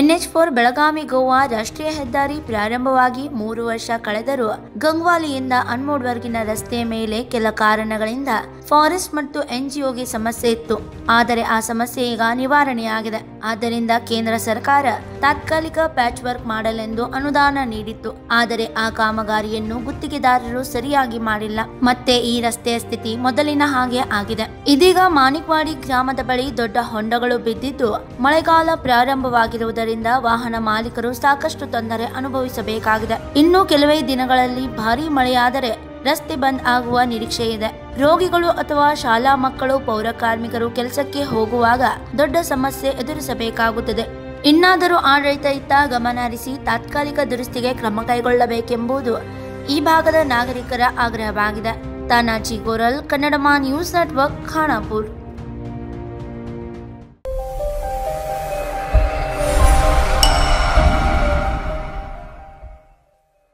NH4 Belagavi Goa ರಾಷ್ಟ್ರೀಯ ಹೆದ್ದಾರಿ ಪ್ರಾರಂಭವಾಗಿ 3 ವರ್ಷ ಕಳೆದರೂ ಗಂಗ್ವಾಲಿಯಿಂದ ಅನ್ಮೋಡ್ವರೆಗಿನ ರಸ್ತೆಯ ಮೇಲೆ ಕೆಲ ಕಾರಣಗಳಿಂದ ಫಾರೆಸ್ಟ್ ಮತ್ತು NGOಗೆ ಸಮಸ್ಯೆ ಇತ್ತು. ಆದರೆ ಆ ಸಮಸ್ಯೆ ಈಗ ನಿವಾರಣೆಯಾಗಿದೆ. ಆದ್ದರಿಂದ ಕೇಂದ್ರ ಸರ್ಕಾರ ತಾತ್ಕಾಲಿಕ ಪ್ಯಾಚ್ ವರ್ಕ್ ಮಾಡಲೆಂದು ಅನುದಾನ ನೀಡಿತ್ತು. ಆದರೆ ಆ ಕಾಮಗಾರಿಯನ್ನು ಗುತ್ತಿಗೆದಾರರು ಸರಿಯಾಗಿ ಮಾಡಿಲ್ಲ. ಮತ್ತೆ ಈ ರಸ್ತೆಯ ಸ್ಥಿತಿ ಮೊದಲಿನ ಹಾಗೆ ಆಗಿದೆ. ಇದೀಗ ಮಾಣಿಕ್ವಾಡಿ ಗ್ರಾಮದ ಬಳಿ ದೊಡ್ಡ ಹೊಂಡಗಳು ಬಿದ್ದಿದ್ದು ಮಳೆಗಾಲ ಪ್ರಾರಂಭವಾಗಿರುವುದರಿಂದ ವಾಹನ ಮಾಲೀಕರು ಸಾಕಷ್ಟು ತೊಂದರೆ ಅನುಭವಿಸಬೇಕಾಗಿದೆ. ಇನ್ನು ಕೆಲವೇ ದಿನಗಳಲ್ಲಿ ಭಾರೀ ಮಳೆಯಾದರೆ ರಸ್ತೆ ಬಂದ್ ಆಗುವ ನಿರೀಕ್ಷೆ ಇದೆ. ರೋಗಿಗಳು ಅಥವಾ ಶಾಲಾ ಮಕ್ಕಳು, ಪೌರ ಕಾರ್ಮಿಕರು ಕೆಲಸಕ್ಕೆ ಹೋಗುವಾಗ ದೊಡ್ಡ ಸಮಸ್ಯೆ ಎದುರಿಸಬೇಕಾಗುತ್ತದೆ. ಇನ್ನಾದರೂ ಆಡಳಿತ ಇತ್ತ ಗಮನ ಹರಿಸಿ ತಾತ್ಕಾಲಿಕ ದುರಸ್ತಿಗೆ ಕ್ರಮ ಕೈಗೊಳ್ಳಬೇಕೆಂಬುದು ಈ ಭಾಗದ ನಾಗರಿಕರ ಆಗ್ರಹವಾಗಿದೆ. ತಾನಾಜಿ ಗೋರಲ್, ಕನ್ನಡಮ ನ್ಯೂಸ್ ನೆಟ್ವರ್ಕ್, ಖಾನಾಪುರ್.